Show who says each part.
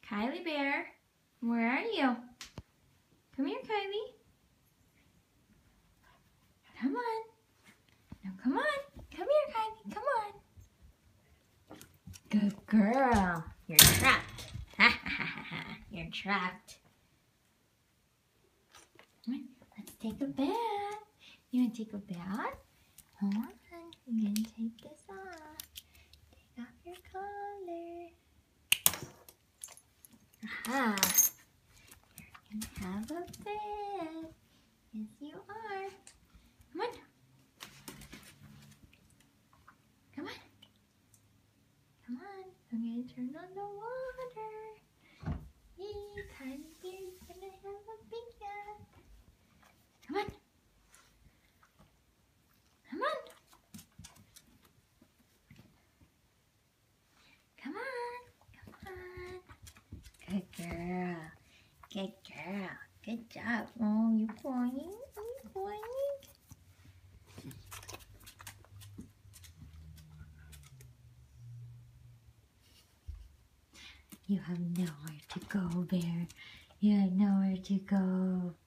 Speaker 1: Kylie Bear, where are you? Come here, Kylie. Come on. No, come on. Come here, Kylie. Come on. Good girl. You're trapped. Ha ha ha ha. You're trapped. Come on. Let's take a bath. You want to take a bath? Hold on. I'm going to take this off. Take off your collar. Aha. You're going to have a bath. Yes, you are. Come on. Come on. Come on. I'm going to turn on the water. Yay, Kylie Bear's going to have a big bath. Come on. Come on. Come on. Come on. Good girl. Good girl. Good job. Oh, you crying? Are you crying? You have nowhere to go, Bear. You have nowhere to go.